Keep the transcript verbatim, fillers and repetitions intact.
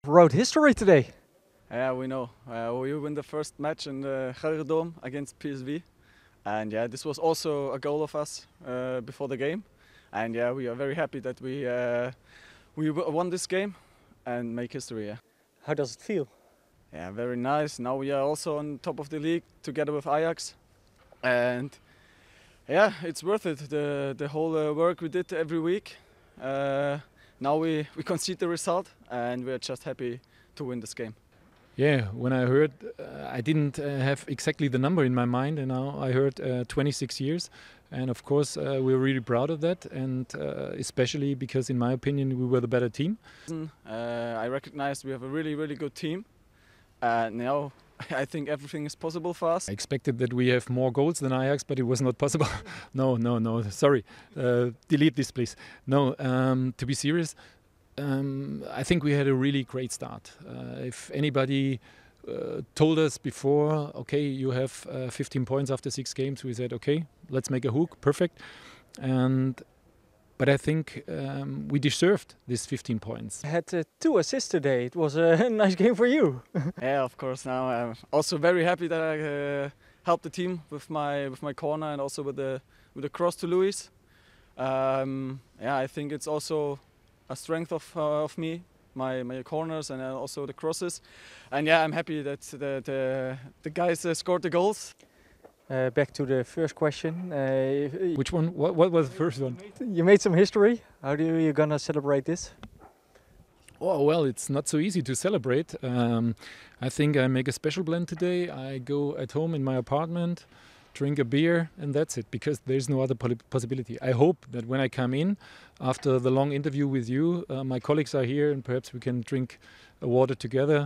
wrote history today. Yeah, we know. Uh, we win the first match in the Gelredome against P S V. And yeah, this was also a goal of us uh, before the game. And yeah, we are very happy that we uh, we won this game and make history. Yeah. How does it feel? Yeah, very nice. Now we are also on top of the league together with Ajax. And yeah, it's worth it. The the whole uh, work we did every week. Uh, now we, we concede the result and we're just happy to win this game. Yeah, when I heard, uh, I didn't uh, have exactly the number in my mind, and now I heard uh, twenty-six years, and of course uh, we're really proud of that, and uh, especially because, in my opinion, we were the better team. Uh, I recognized we have a really, really good team, and now I think everything is possible for us. I expected that we have more goals than Ajax, but it was not possible. no, no, no. Sorry, uh, delete this, please. No, um, to be serious. Um, I think we had a really great start. Uh, if anybody uh, told us before, okay, you have uh, fifteen points after six games, we said, okay, let's make a hook, perfect. And but I think um, we deserved this fifteen points. I had uh, two assists today. It was a nice game for you. Yeah, of course. Now I'm also very happy that I uh, helped the team with my with my corner and also with the with the cross to Luis. Um, yeah, I think it's also a strength of uh, of me, my my corners and uh, also the crosses, and yeah, I'm happy that the the, the guys uh, scored the goals. Uh, back to the first question. Uh, Which one? What, what was the first one? You made some history. How do you, you gonna celebrate this? Oh well, it's not so easy to celebrate. Um, I think I make a special blend today. I go at home in my apartment, drink a beer, and that's it, because there's no other possibility. I hope that when I come in after the long interview with you, uh, my colleagues are here and perhaps we can drink a water together.